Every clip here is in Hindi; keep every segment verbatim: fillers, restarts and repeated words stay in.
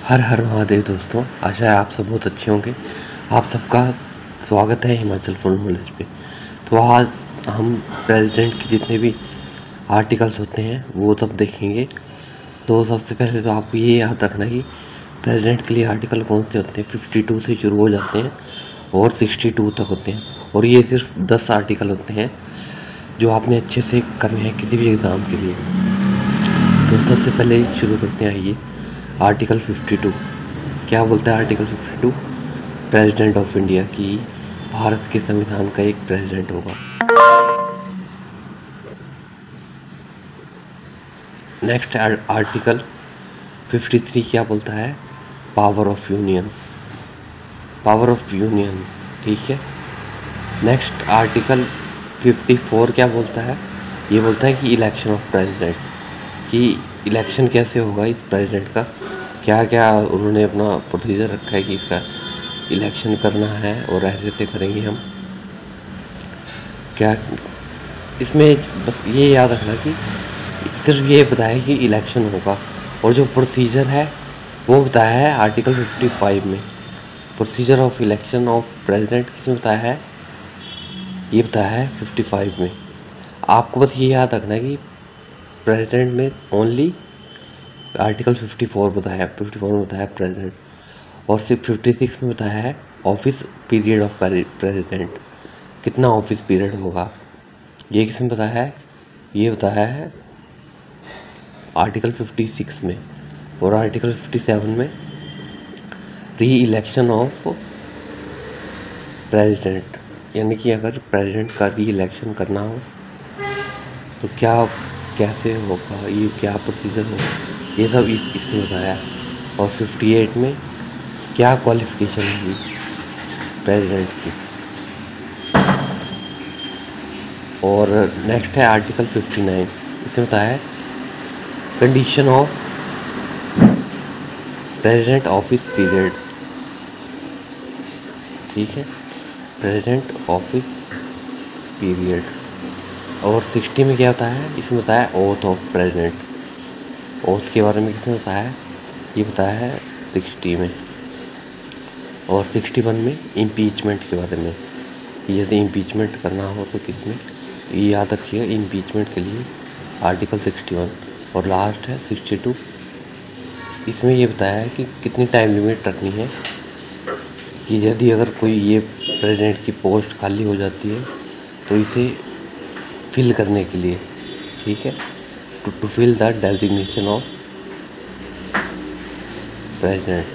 हर हर महादेव दोस्तों, आशा है आप सब बहुत अच्छे होंगे। आप सबका स्वागत है हिमाचल फुल नॉलेज पे। तो आज हम प्रेसिडेंट के जितने भी आर्टिकल्स होते हैं वो सब देखेंगे। तो सबसे पहले तो आपको ये याद रखना कि प्रेसिडेंट के लिए आर्टिकल कौन से होते हैं। फिफ्टी टू से शुरू हो जाते हैं और सिक्सटी टू तक होते हैं, और ये सिर्फ दस आर्टिकल होते हैं जो आपने अच्छे से करने हैं किसी भी एग्ज़ाम के लिए। तो सबसे पहले शुरू करते हैं। आइए, आर्टिकल फिफ्टी टू क्या बोलता है। Article fifty two president of India की भारत के संविधान का एक प्रेसिडेंट होगा। नेक्स्ट आर्टिकल फिफ्टी थ्री क्या बोलता है। Power of union, power of union, ठीक है। नेक्स्ट आर्टिकल फिफ्टी फोर क्या बोलता है। ये बोलता है कि इलेक्शन ऑफ प्रेसिडेंट, कि इलेक्शन कैसे होगा इस प्रेसिडेंट का, क्या क्या उन्होंने अपना प्रोसीजर रखा है कि इसका इलेक्शन करना है और ऐसे ऐसे करेंगे हम। क्या इसमें बस ये याद रखना कि सिर्फ ये बताया कि इलेक्शन होगा, और जो प्रोसीजर है वो बताया है आर्टिकल फिफ्टी फाइव में। Procedure of election of president किसमें बताया है, ये बताया है फिफ्टी फाइव में। आपको बस ये याद रखना है कि प्रेसिडेंट में ओनली आर्टिकल फिफ्टी फोर बताया है, फिफ्टी फोर में बताया है प्रेसिडेंट, और सिर्फ फिफ्टी सिक्स में बताया है ऑफिस पीरियड ऑफ प्रेसिडेंट, कितना ऑफिस पीरियड होगा। ये किसमें बताया है, ये बताया है आर्टिकल फिफ्टी सिक्स में। और आर्टिकल फिफ्टी सेवन में री इलेक्शन ऑफ प्रेसिडेंट, यानी कि अगर प्रेसिडेंट का री इलेक्शन करना हो तो क्या कैसे होगा, ये क्या प्रोसीजर होगा, ये सब इस इसमें बताया है। और फिफ्टी एट में क्या क्वालिफिकेशन होगी प्रेसिडेंट की। और नेक्स्ट है आर्टिकल फिफ्टी नाइन, इसमें बताया है condition of president office period, ठीक है, प्रेसिडेंट ऑफिस पीरियड। और सिक्सटी में क्या होता है, इसमें बताया ओथ ऑफ प्रेसिडेंट, ओथ के बारे में किसने बताया है, ये बताया है सिक्सटी में। और सिक्सटी वन में इम्पीचमेंट के बारे में, यदि इम्पीचमेंट करना हो तो किसमें, ये याद रखिएगा इम्पीचमेंट के लिए आर्टिकल सिक्सटी वन। और लास्ट है सिक्सटी टू, इसमें ये बताया है कि कितनी टाइम लिमिट रखनी है, कि यदि अगर कोई ये प्रेसिडेंट की पोस्ट खाली हो जाती है तो इसे फिल करने के लिए, ठीक है, two to fill the designation of president.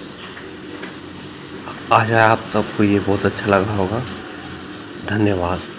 आशा आप सबको ये बहुत अच्छा लगा होगा। धन्यवाद।